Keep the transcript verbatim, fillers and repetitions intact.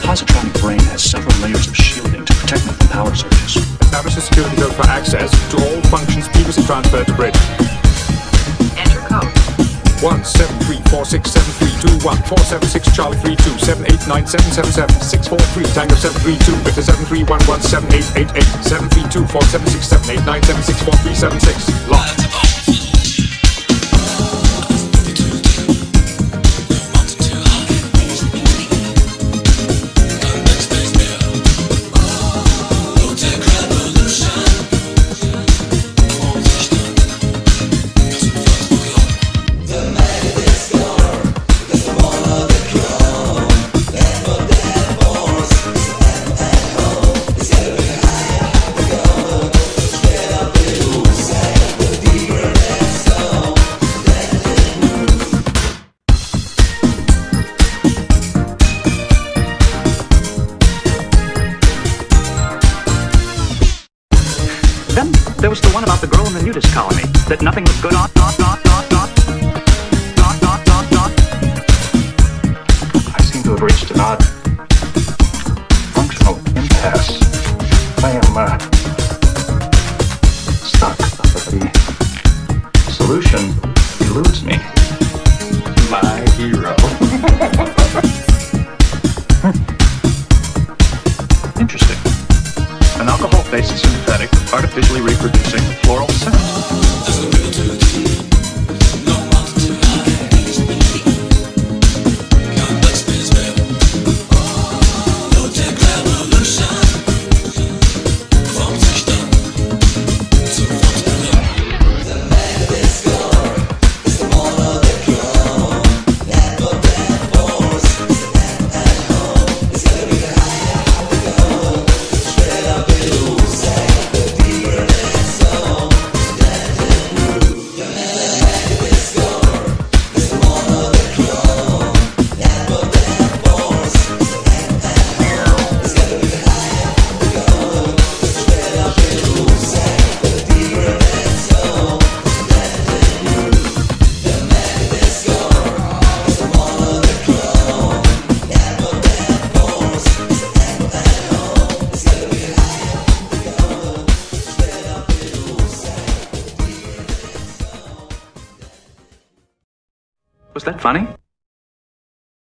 positronic brain has several layers of shielding to protect me from power surges. Establish a security code for access to all functions previously transferred to Bridge. Enter code. one seven three four six seven three two one four seven six Charlie three two seven eight nine seven seven seven six four three Tango seven three two Victor seven three one one seven eight eight eight seven three two four seven six seven eight nine seven six four three seven six. Locked. Then there was the one about the girl in the nudist colony, that nothing was good on, on, on, on, on, on, on, on, on. I seem to have reached an odd functional impasse. I am, uh, stuck, but the solution eludes me. My hero. Interesting. An alcohol-based synthetic artificially reproducing floral scent. Was that funny?